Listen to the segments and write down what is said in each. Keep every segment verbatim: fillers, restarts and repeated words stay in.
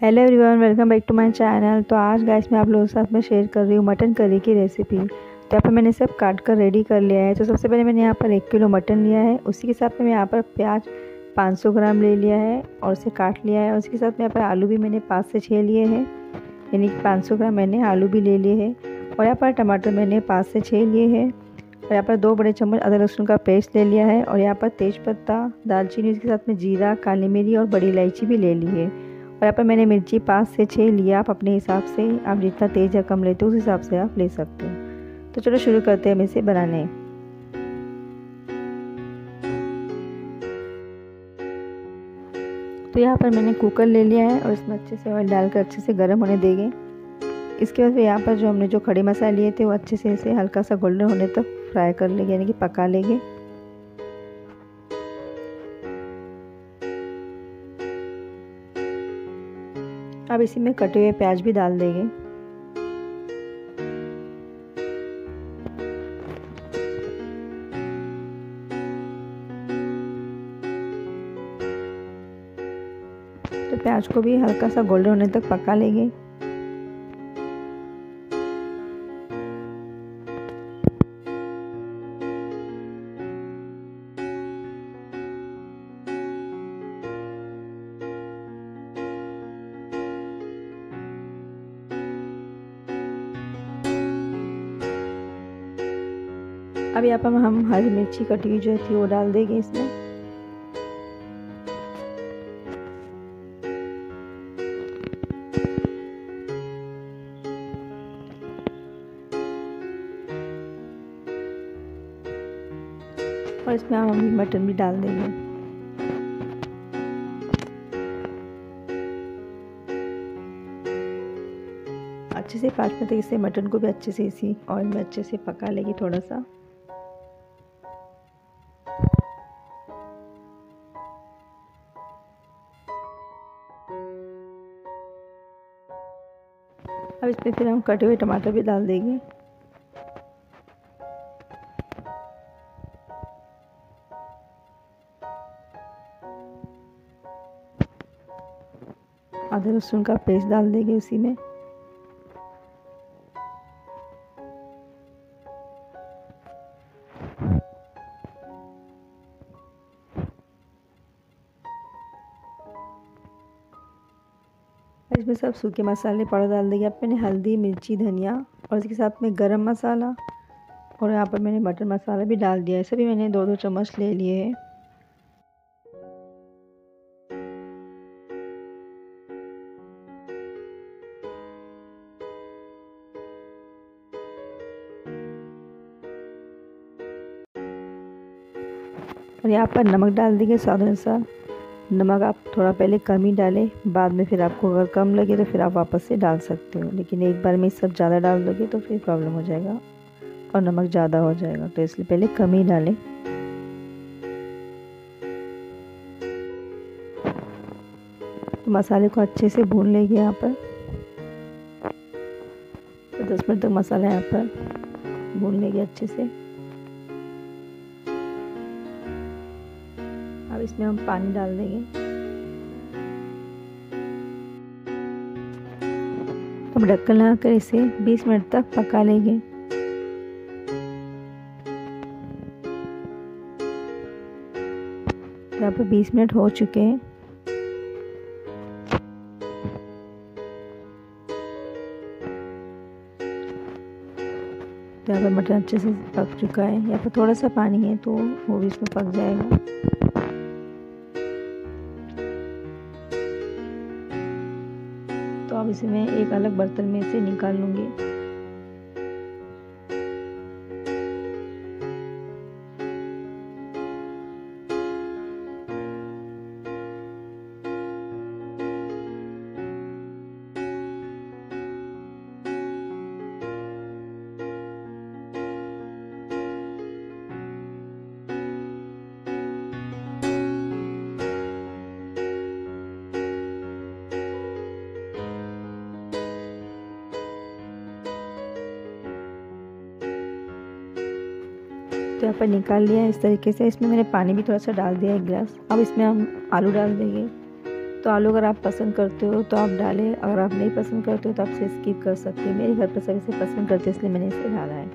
Hello everyone, welcome back to my channel. तो आज guys मैं आप लोगों के साथ में शेयर कर रही हूँ मटन करी की रेसिपी। तो यहाँ पर मैंने सब काट कर रेडी कर लिया है। तो सबसे पहले मैंने यहाँ पर एक किलो मटन लिया है। उसी के साथ में मैं यहाँ पर प्याज पाँच सौ ग्राम ले लिया है और उसे काट लिया है। और उसके साथ में यहाँ पर आलू भी मैंने पाँच से छः लिए हैं, यानी कि पाँच सौ ग्राम मैंने आलू भी ले लिए हैं। और यहाँ पर टमाटर मैंने पाँच से छः लिए हैं। और यहाँ पर दो बड़े चम्मच अदरक लहसुन का पेस्ट ले लिया है। और यहाँ पर तेज़पत्ता, दालचीनी, उसके साथ में जीरा, काली मिर्च और बड़ी इलायची भी ले ली है। और यहाँ पर मैंने मिर्ची पाँच से छः लिया। आप अपने हिसाब से, आप जितना तेज़ या कम लेते हो उस हिसाब से आप ले सकते हो। तो चलो शुरू करते हैं हम इसे बनाने। तो यहाँ पर मैंने कुकर ले लिया है और इसमें अच्छे से ऑयल डालकर अच्छे से गर्म होने देंगे। इसके बाद यहाँ पर जो हमने जो खड़े मसाले लिए थे वो अच्छे से इसे हल्का सा गोल्डन होने तक फ्राई कर लेंगे, यानी कि पका लेंगे। अब इसी में कटे हुए प्याज भी डाल देंगे। तो प्याज को भी हल्का सा गोल्डन होने तक पका लेंगे। अब यहाँ पर हम हरी मिर्ची कटी हुई जो थी वो डाल देंगे इसमें। और इसमें हम मटन भी डाल देंगे। अच्छे से पाँच मिनट तक इसे मटन को भी अच्छे से इसी ऑयल में अच्छे से पका लेंगे थोड़ा सा। अब इसमें फिर हम कटे हुए टमाटर भी डाल देंगे। अदरक लहसुन का पेस्ट डाल देंगे उसी में। इसमें सब सूखे मसाले पाउडर डाल देंगे। अब मैंने हल्दी, मिर्ची, धनिया और इसके साथ में गरम मसाला और यहाँ पर मैंने मटन मसाला भी डाल दिया है। सभी मैंने दो दो चम्मच ले लिए हैं। और यहाँ पर नमक डाल देंगे स्वाद अनुसार। नमक आप थोड़ा पहले कम ही डालें, बाद में फिर आपको अगर कम लगे तो फिर आप वापस से डाल सकते हो। लेकिन एक बार में सब ज़्यादा डाल दोगे तो फिर प्रॉब्लम हो जाएगा और नमक ज़्यादा हो जाएगा, तो इसलिए पहले कम ही डालें। तो मसाले को अच्छे से भून लेंगे यहाँ पर। तो दस मिनट तक मसाला यहाँ पर भून लेंगे अच्छे से। अब इसमें हम पानी डाल देंगे। अब ढक्कन लगाकर इसे बीस मिनट तक पका लेंगे। यहाँ पर बीस मिनट हो चुके हैं। तो यहाँ पर मटन अच्छे से पक चुका है। यहाँ पर थोड़ा सा पानी है तो वो भी इसमें पक जाएगा। तो अब इसे मैं एक अलग बर्तन में से निकाल लूँगी। तो यहाँ पर निकाल लिया है इस तरीके से। इसमें मैंने पानी भी थोड़ा सा डाल दिया, एक गिलास। अब इसमें हम आलू डाल देंगे। तो आलू अगर आप पसंद करते हो तो आप डालें, अगर आप नहीं पसंद करते हो तो आप इसे स्किप कर सकते हो। मेरे घर पर सब इसे पसंद करते हैं इसलिए मैंने इसे डाला है।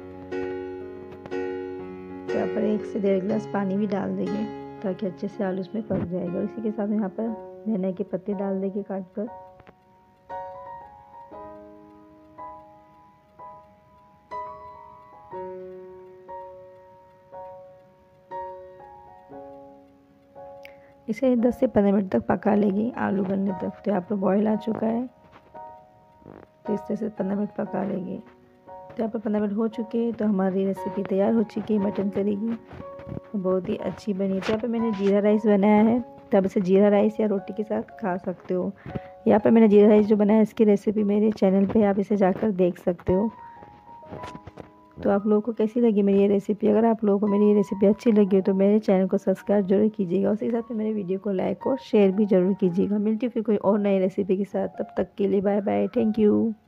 तो यहाँ पर एक से डेढ़ गिलास पानी भी डाल देंगे ताकि अच्छे से आलू इसमें पक जाएगा। और इसी के साथ यहाँ पर धनिया के पत्ते डाल देंगे काट कर। इसे दस से पंद्रह मिनट तक पका लेगी आलू गलने तक। तो यहाँ पर बॉईल आ चुका है, तो इस तरह से पंद्रह मिनट पका लेंगे। तो यहाँ पर पंद्रह मिनट हो चुके हैं, तो हमारी रेसिपी तैयार हो चुकी है मटन करी की। तो बहुत ही अच्छी बनी है। तो यहाँ पर मैंने जीरा राइस बनाया है, तब इसे जीरा राइस या रोटी के साथ खा सकते हो। यहाँ पर मैंने जीरा राइस जो बनाया है इसकी रेसिपी मेरे चैनल पे आप इसे जाकर देख सकते हो। तो आप लोगों को कैसी लगी मेरी ये रेसिपी? अगर आप लोगों को मेरी ये रेसिपी अच्छी लगी हो तो मेरे चैनल को सब्सक्राइब जरूर कीजिएगा। उसी के साथ में मेरे वीडियो को लाइक और शेयर भी जरूर कीजिएगा। मिलती हूँ फिर कोई और नई रेसिपी के साथ, तब तक के लिए बाय बाय, थैंक यू।